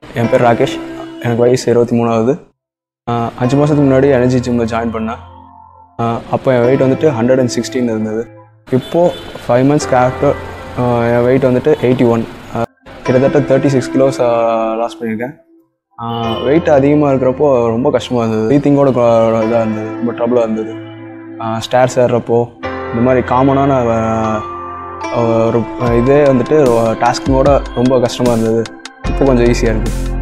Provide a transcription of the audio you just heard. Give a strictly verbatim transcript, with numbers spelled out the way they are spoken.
என் பேர் ராகேஷ். எனக்கு வயசு இருபத்தி மூணாவது. அஞ்சு மாதத்துக்கு முன்னாடி எனர்ஜி ஜிம்மில் ஜாயின் பண்ணேன். அப்போ என் வெயிட் வந்துட்டு ஹண்ட்ரட் அண்ட் சிக்ஸ்டீன் இருந்தது. இப்போது ஃபைவ் மந்த்ஸ்க்கு ஆஃப்டர் என் வெயிட் வந்துட்டு எயிட்டி ஒன். கிட்டத்தட்ட தேர்ட்டி சிக்ஸ் கிலோஸ் லாஸ் பண்ணியிருக்கேன். வெயிட் அதிகமாக இருக்கிறப்போ ரொம்ப கஷ்டமாக இருந்தது. ப்ரீத்திங்கோட இதாக இருந்தது, ரொம்ப ட்ரபிளாக இருந்தது. ஸ்டேர்ஸ் ஏறுறப்போ இந்த மாதிரி காமனான ஒரு இதே வந்துட்டு டாஸ்கிங்கோட ரொம்ப கஷ்டமாக இருந்தது. இப்போ கொஞ்சம் ஈஸியாக இருக்குது.